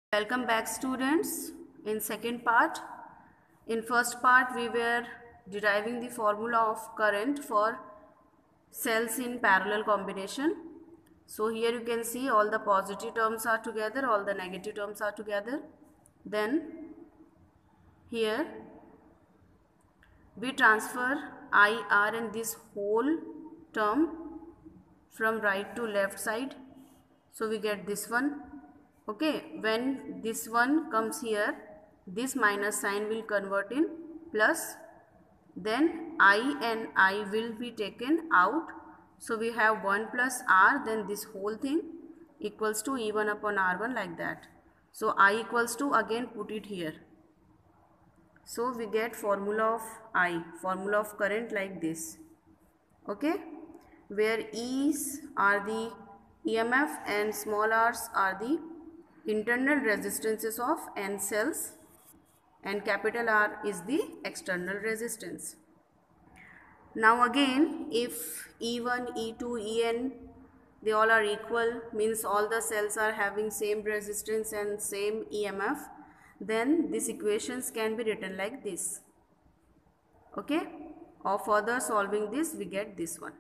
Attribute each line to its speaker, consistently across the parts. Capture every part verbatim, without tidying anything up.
Speaker 1: Welcome back, students. In second part, in first part we were deriving the formula of current for cells in parallel combination. So here you can see all the positive terms are together, all the negative terms are together. Then here we transfer I R and this whole term from right to left side. So we get this one. Okay, when this one comes here, this minus sign will convert in plus, then I and I will be taken out. So we have one plus R, then this whole thing equals to E one upon R one, like that. So I equals to, again put it here. So we get formula of I, formula of current like this. Okay, where E's are the E M F and small r's are the internal resistances of N cells and capital R is the external resistance. Now again, if E one, E two, E N, they all are equal, means all the cells are having same resistance and same E M F, then these equations can be written like this. Okay, or further solving this we get this one.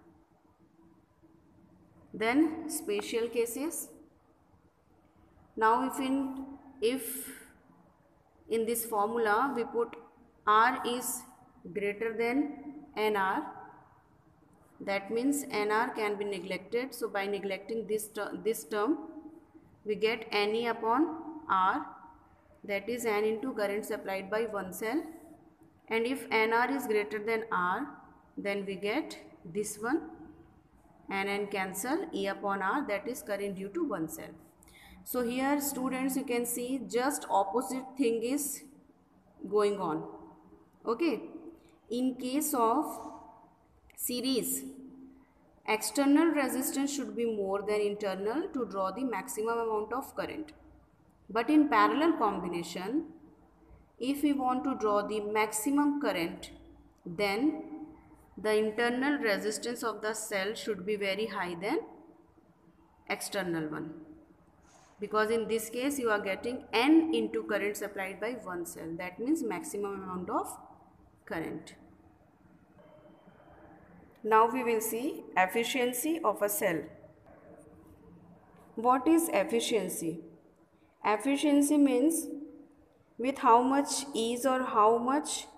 Speaker 1: Then special cases. Now if in if in this formula we put R is greater than N R, that means N R can be neglected. So by neglecting this ter this term we get N E upon R, that is N into current supplied by one cell, and if N R is greater than R, then we get this one, N and cancel, E upon R, that is current due to one cell. So here students, you can see just opposite thing is going on. Okay, in case of series, external resistance should be more than internal to draw the maximum amount of current. But in parallel combination, if we want to draw the maximum current, then the internal resistance of the cell should be very high than external one, because in this case you are getting N into current supplied by one cell, that means maximum amount of current. Now we will see efficiency of a cell. What is efficiency? Efficiency means with how much ease or how much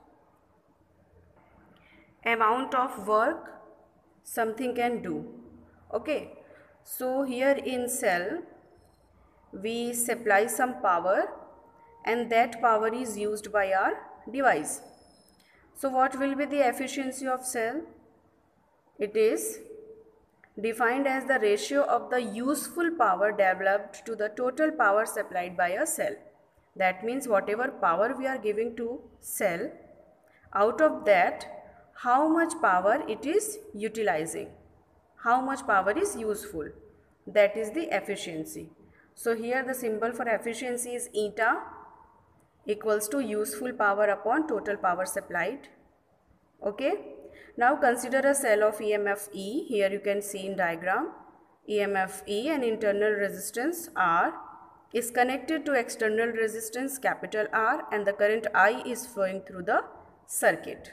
Speaker 1: amount of work something can do. Okay, so here in cell we supply some power and that power is used by our device. So what will be the efficiency of cell? It is defined as the ratio of the useful power developed to the total power supplied by a cell. That means whatever power we are giving to cell, out of that how much power it is utilizing, how much power is useful, that is the efficiency. So here the symbol for efficiency is eta equals to useful power upon total power supplied. Okay, now consider a cell of E M F E. Here you can see in diagram E M F E and internal resistance R is connected to external resistance capital R, and the current I is flowing through the circuit.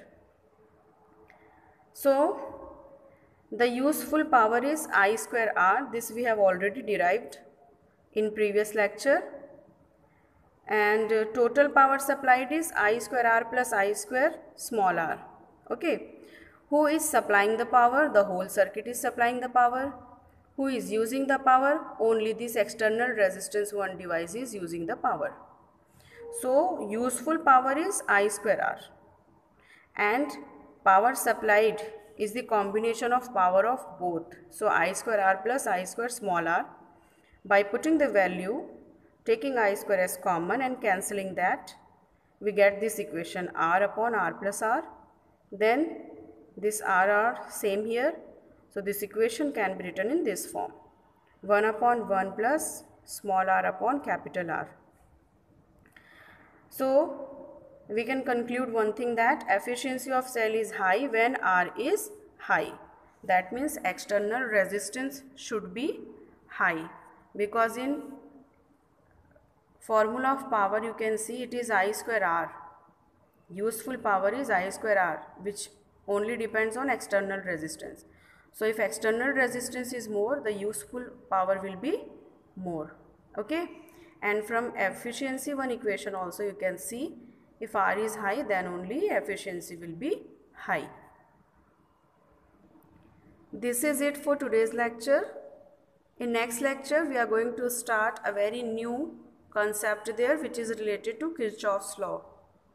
Speaker 1: So the useful power is I square R. This we have already derived in previous lecture, and uh, total power supplied is I square R plus I square small r. Okay, who is supplying the power? The whole circuit is supplying the power. Who is using the power? Only this external resistance one device is using the power. So useful power is I square R, and power supplied is the combination of power of both. So I square R plus I square small r. By putting the value, taking I square as common and cancelling that, we get this equation R upon R plus R. Then this R R same here. So this equation can be written in this form: one upon one plus small r upon capital R. So we can conclude one thing, that efficiency of cell is high when R is high. That means external resistance should be high, because in formula of power, you can see it is I square R. Useful power is I square R, which only depends on external resistance. So if external resistance is more, the useful power will be more. Okay, and from efficiency one equation also you can see, if R is high, then only efficiency will be high. This is it for today's lecture. In next lecture we are going to start a very new concept there, which is related to Kirchhoff's law.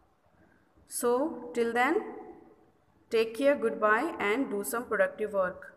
Speaker 1: So till then, take care, goodbye, and do some productive work.